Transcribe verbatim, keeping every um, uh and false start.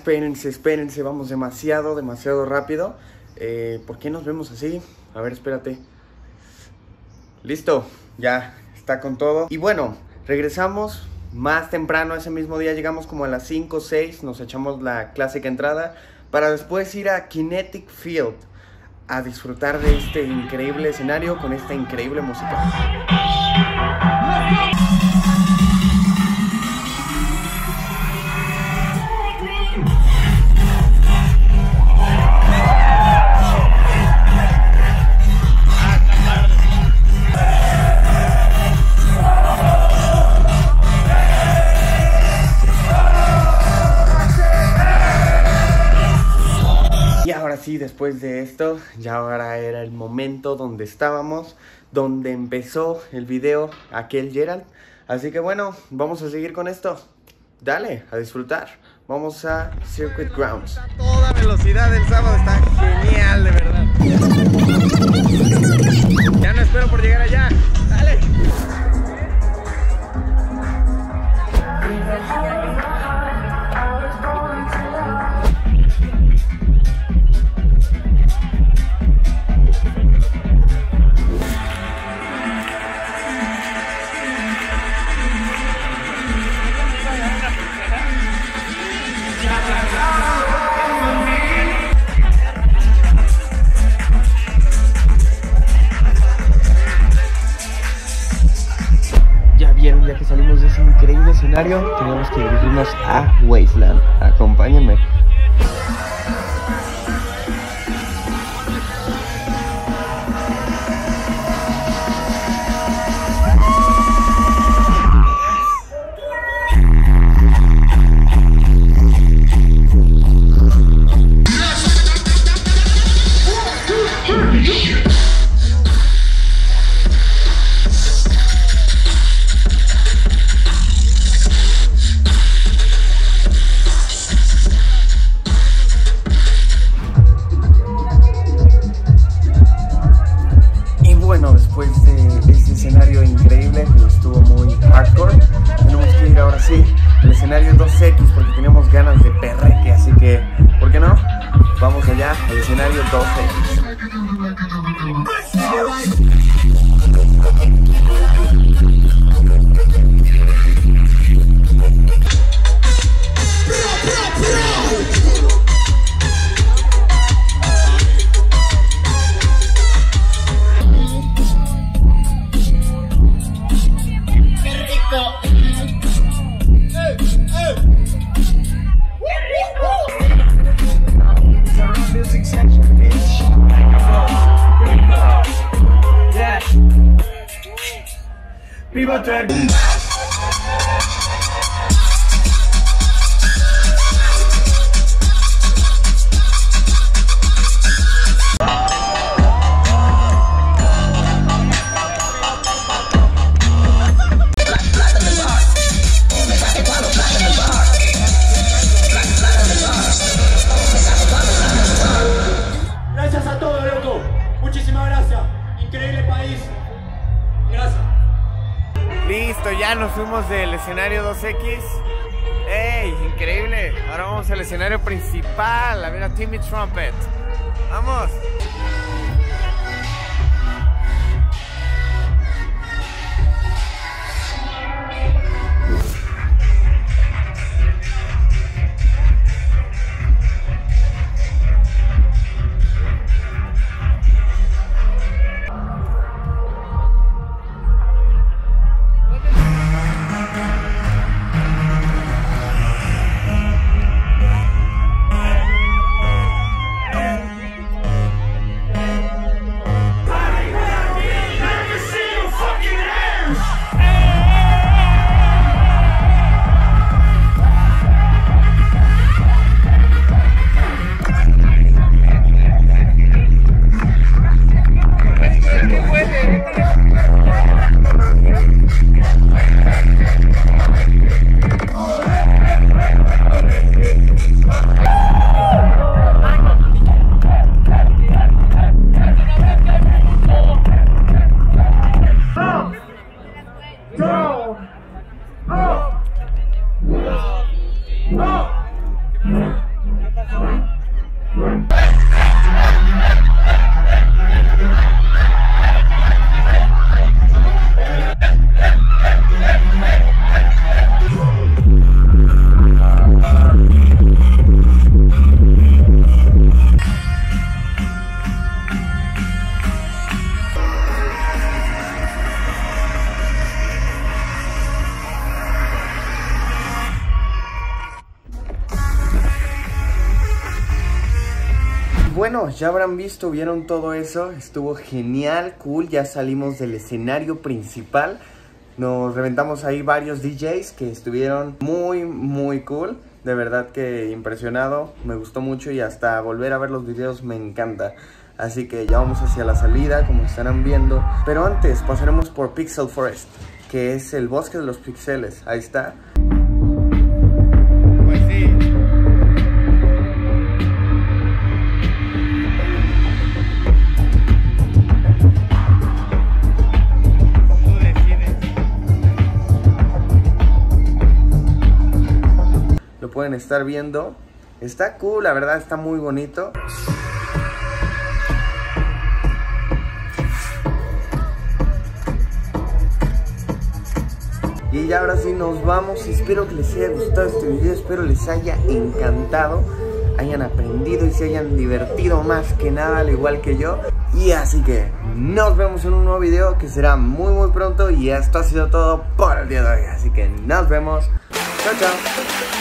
espérense, espérense, vamos demasiado, demasiado rápido. eh, ¿Por qué nos vemos así? A ver, espérate. Listo, ya está con todo. Y bueno, regresamos más temprano ese mismo día. Llegamos como a las cinco o seis, nos echamos la clásica entrada para después ir a Kinetic Field a disfrutar de este increíble escenario con esta increíble música. Sí, después de esto, ya ahora era el momento donde estábamos, donde empezó el video aquel Gerald. Así que bueno, vamos a seguir con esto. Dale, a disfrutar. Vamos a Circuit Grounds. A toda velocidad el sábado, está genial, de verdad. Ya no espero por llegar allá. Dale. Ya que salimos de ese increíble escenario, tenemos que dirigirnos a Wasteland. Acompáñenme. El escenario dos equis porque teníamos ganas de perreque, así que, ¿por qué no? Vamos allá al escenario dos equis. Viva Ted. Gracias a todos, loco. Muchísimas gracias. Increíble país. Gracias. Listo, ya nos fuimos del escenario dos equis. ¡Ey! Increíble. Ahora vamos al escenario principal a ver a Timmy Trumpet. ¡Vamos! bueno, ya habrán visto, vieron todo eso, estuvo genial, cool, ya salimos del escenario principal. Nos reventamos ahí varios D Js que estuvieron muy, muy cool. De verdad que impresionado, me gustó mucho y hasta volver a ver los videos me encanta. Así que ya vamos hacia la salida, como estarán viendo. Pero antes pasaremos por Pixel Forest, que es el bosque de los pixeles. Ahí está. Pues sí. Lo pueden estar viendo. Está cool, la verdad está muy bonito. Y ya ahora sí nos vamos. Espero que les haya gustado este video. Espero les haya encantado, hayan aprendido y se hayan divertido más que nada, al igual que yo. Y así que nos vemos en un nuevo video que será muy muy pronto. Y esto ha sido todo por el día de hoy. Así que nos vemos. Chao, chao.